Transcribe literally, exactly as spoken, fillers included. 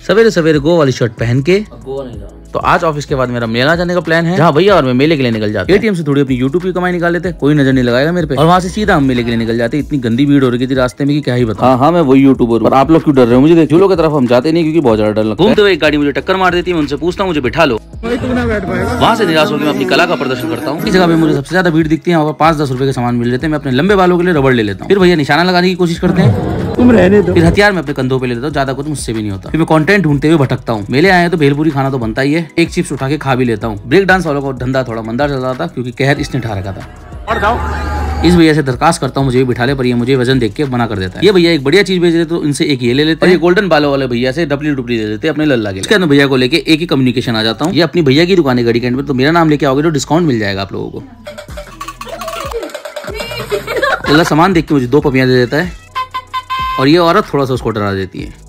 सवेरे सवेरे गोवा वाली शर्ट पहन के गोवा नहीं जाओ। तो आज ऑफिस के बाद मेरा मेला जाने का प्लान है, जहाँ भैया और मैं मेले के लिए निकल जाते हैं। एटीएम से थोड़ी अपनी यूट्यूब की कमाई निकाल लेते हैं, कोई नजर नहीं लगाएगा मेरे पे, और वहाँ से सीधा हम मेले के लिए निकल जाते हैं। इतनी गंदी भीड़ हो रही थी रास्ते में कि क्या ही बताऊं। हाँ हाँ मैं वही यूट्यूबर हूं, आप लोग क्यों डर रहे हो मुझे देख। झूलों की तरफ हम जाते नहीं क्योंकि बहुत ज्यादा डर लगता है। घूमते हुए एक गाड़ी मुझे टक्कर मार देती है, उनसे पूछता हूँ मुझे बिठा लो, वहाँ से निराश होकर मैं अपनी कला का प्रदर्शन करता हूँ। इस जगह पे मुझे सबसे ज्यादा भीड़ दिखती है, वहाँ पर पाँच दस रुपए के सामान मिल लेते हैं। मैं अपने लंबे बालों के लिए रबड़ ले लेता हूँ, फिर भैया निशाना लगाने की कोशिश करते हैं, तुम रहने दो। फिर हथियार में अपने कंधों पे ले लेता हूँ, ज्यादा कुछ मुझसे भी नहीं होता। फिर मैं कंटेंट ढूंढते हुए भटकता हूँ। मेले आए हैं तो भेलपूरी खाना तो बनता ही है, एक चिप्स उठा के खा भी लेता हूँ। ब्रेक डांस वालों का धंधा थोड़ा मंदा चल रहा था क्योंकि कहर इसने ठा रखा था। इस भैया से दरखास्त करता हूँ मुझे भी बिठा ले, पर ये मुझे वजन देख के मना कर देता है। ये भैया एक बढ़िया चीज बेच रहे तो इनसे एक ये ले लेते हैं। ये गोल्डन बालों वाले भैया से डपली डुपली दे देते हैं अपने लल्ला के। इसके अंदर भैया को लेके एक ही कम्युनिकेशन आ जाता हूँ। ये अपनी भैया की दुकान है गड़ी के एंड में, तो मेरा नाम लेके आओगे तो डिस्काउंट मिल जाएगा आप लोगों को। लल्ला सामान देख के मुझे दो पपियां दे देता है और ये औरत थोड़ा सा उसको डरा देती है।